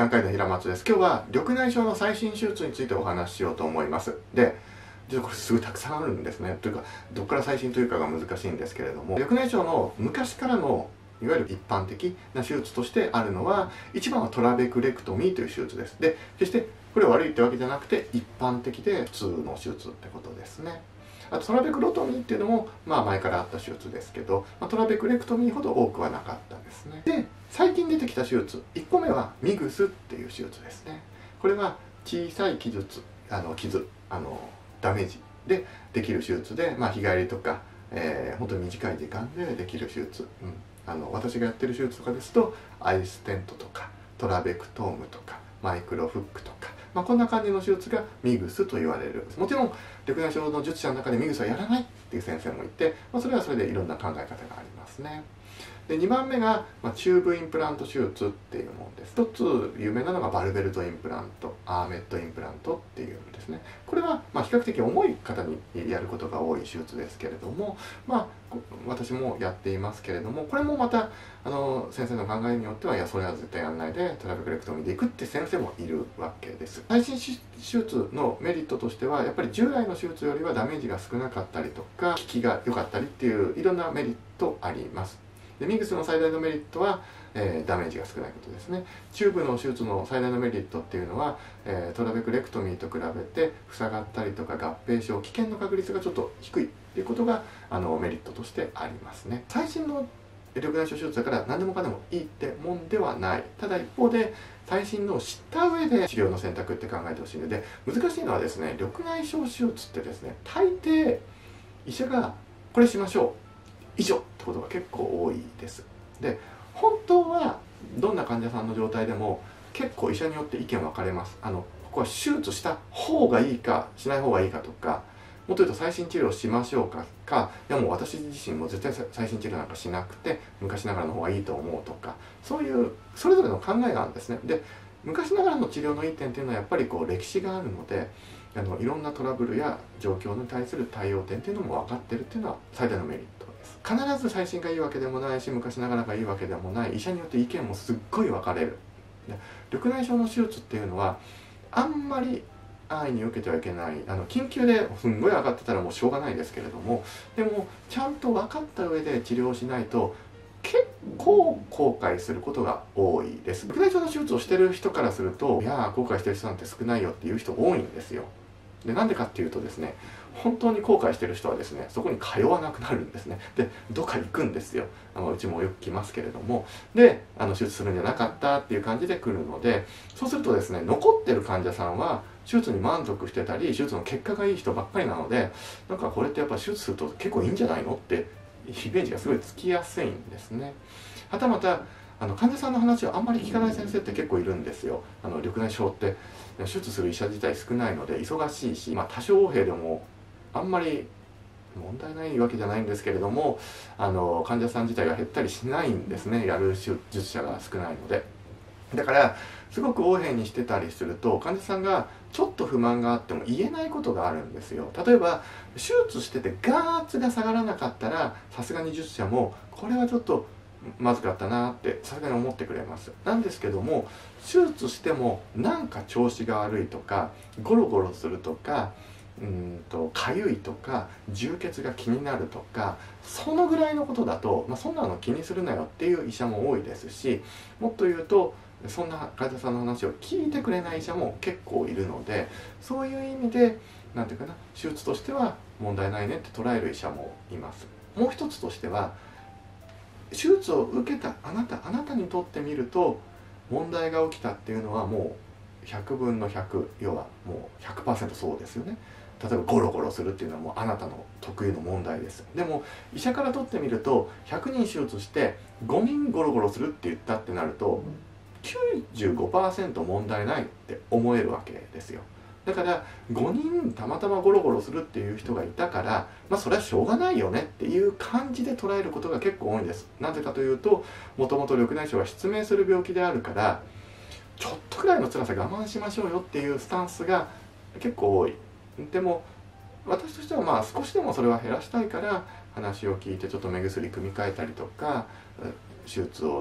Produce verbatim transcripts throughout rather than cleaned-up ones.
眼科医の平松です。今日は緑内障の最新手術についてお話ししようと思います。で、実はこれすごいたくさんあるんですね。というか、どこから最新というかが難しいんですけれども、緑内障の昔からのいわゆる一般的な手術としてあるのは、一番はトラベクレクトミーという手術です。で、決してこれは悪いってわけじゃなくて、一般的で普通の手術ってことですね。あとトラベクロトミーっていうのも、まあ前からあった手術ですけど、まあ、トラベクレクトミーほど多くはなかったですね。で、最近出てきた手術、いっこめはミグスっていう手術ですね。これは小さい傷つ、あの傷、あのダメージでできる手術で、まあ、日帰りとか、えー、本当に短い時間でできる手術、うん、あの私がやってる手術とかですとアイステントとかトラベクトームとかマイクロフックとか、まあ、こんな感じの手術がミグスと言われる。もちろん緑内障の術者の中でミグスはやらないっていう先生もいて、まあ、それはそれでいろんな考え方がありますね。でにばんめが、まあ、チューブインプラント手術っていうものです。一つ有名なのがバルベルトインプラント、アーメットインプラントっていうのですね。これは、まあ、比較的重い方にやることが多い手術ですけれども、まあ、私もやっていますけれども、これもまたあの先生の考えによっては、いやそれは絶対やらないでトラベクレクトミーでいくって先生もいるわけです。最新手術のメリットとしては、やっぱり従来の手術よりはダメージが少なかったりとか、効きが良かったりっていういろんなメリットあります。でミグスの最大のメリットは、えー、ダメージが少ないことですね。チューブの手術の最大のメリットっていうのは、えー、トラベクレクトミーと比べて塞がったりとか合併症、危険の確率がちょっと低いっていうことがあのメリットとしてありますね。最新の緑内障手術だから何でもかんでもいいってもんではない。ただ一方で最新のを知った上で治療の選択って考えてほしいので、難しいのはですね、緑内障手術ってですね、大抵医者がこれしましょう以上ってことが結構多いです。で、本当はどんな患者さんの状態でも結構医者によって意見分かれます。あのここは手術した方がいいかしない方がいいかとか、もっと言うと最新治療しましょうかか、いやもう私自身も絶対最新治療なんかしなくて昔ながらの方がいいと思うとか、そういうそれぞれの考えがあるんですね。で、昔ながらの治療のいい点っていうのはやっぱりこう歴史があるので、あのいろんなトラブルや状況に対する対応点っていうのも分かってるっていうのは最大のメリットです。必ず最新がいいわけでもないし、昔ながらがいいわけでもない。医者によって意見もすっごい分かれる。で、緑内障の手術っていうのはあんまり安易に受けてはいけない。あの緊急ですんごい上がってたらもうしょうがないですけれども、でもちゃんと分かった上で治療しないと結構後悔することが多いです。緑内障の手術をしてる人からすると、いやー後悔してる人なんて少ないよっていう人多いんですよ。で、なんでかっていうとですね、本当に後悔してる人はですね、そこに通わなくなるんですね。で、どっか行くんですよ。あのうちもよく来ますけれども、で、あの手術するんじゃなかったっていう感じで来るので、そうするとですね、残ってる患者さんは手術に満足してたり、手術の結果がいい人ばっかりなので、なんかこれってやっぱ手術すると結構いいんじゃないのってイメージがすごいつきやすいんですね。はたまたあの患者さんの話をあんまり聞かない先生って結構いるんですよ。あの緑内障って手術する医者自体少ないので忙しいし、まあ、多少横柄でもあんまり問題ないわけじゃないんですけれども、あの患者さん自体が減ったりしないんですね、やる術者が少ないので。だからすごく横柄にしてたりすると、患者さんがちょっと不満があっても言えないことがあるんですよ。例えば手術してて眼圧が下がらなかったら、さすがに術者もこれはちょっとまずかったなってさすがに思ってくれます。なんですけども、手術してもなんか調子が悪いとか、ゴロゴロするとか、うんとかゆいとか、充血が気になるとか、そのぐらいのことだと、まあ、そんなの気にするなよっていう医者も多いですし、もっと言うとそんな患者さんの話を聞いてくれない医者も結構いるので、そういう意味でなんていうかな、手術としては問題ないねって捉える医者もいます。もう一つとしては、手術を受けたあなたあなたにとってみると問題が起きたっていうのはもうひゃくぶんのひゃく、要はもう ひゃくパーセント そうですよね。例えばゴロゴロするっていうのはもうあなたの特有の問題です。でも医者からとってみると、ひゃくにん手術してごにんゴロゴロするって言ったってなると きゅうじゅうごパーセント 問題ないって思えるわけですよ。だからごにんたまたまゴロゴロするっていう人がいたから、まあそれはしょうがないよねっていう感じで捉えることが結構多いんです。なぜかというと、もともと緑内障は失明する病気であるから、ちょっとくらいの辛さ我慢しましょうよっていうスタンスが結構多い。でも私としてはまあ少しでもそれは減らしたいから、話を聞いてちょっと目薬組み替えたりとか、手術を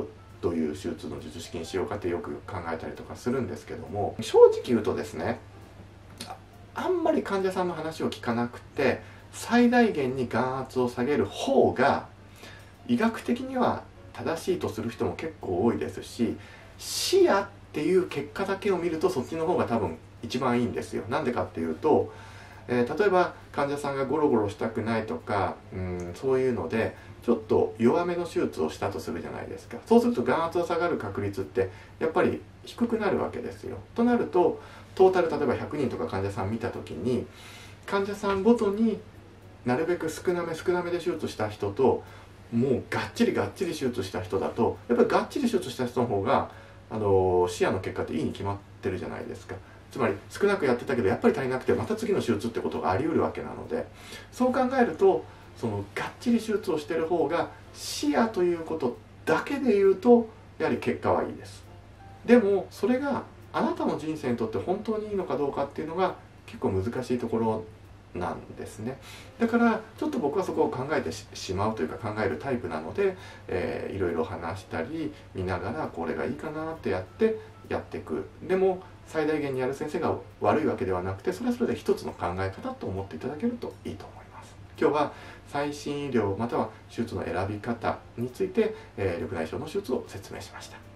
どういう手術の術式にしようかってよく考えたりとかするんですけども、正直言うとですね、あんまり患者さんの話を聞かなくて最大限に眼圧を下げる方が医学的には正しいとする人も結構多いですし、視野っていう結果だけを見るとそっちの方が多分一番いいんですよ。なんでかっていうと、えー、例えば患者さんがゴロゴロしたくないとか、うん、そういうのでちょっと弱めの手術をしたとするじゃないですか。そうすると眼圧が下がる確率ってやっぱり低くなるわけですよ。となるとトータル例えばひゃくにんとか患者さん見た時に患者さんごとになるべく少なめ少なめで手術した人ともうがっちりがっちり手術した人だとやっぱりがっちり手術した人の方があの視野の結果っていいに決まってるじゃないですか。つまり少なくやってたけどやっぱり足りなくてまた次の手術ってことがあり得るわけなので、そう考えるとそのがっちり手術をしてる方が視野ということだけで言うとやはり結果はいいです。でもそれがあなたの人生にとって本当にいいのかどうかっていうのが結構難しいところなんですね。だからちょっと僕はそこを考えて し, しまうというか考えるタイプなので、えー、いろいろ話したり見ながらこれがいいかなってやってやっていく。でも最大限にやる先生が悪いわけではなくて、それはそれで一つの考え方と思っていただけるといいと思います。今日は最新医療または手術の選び方について、えー、緑内障の手術を説明しました。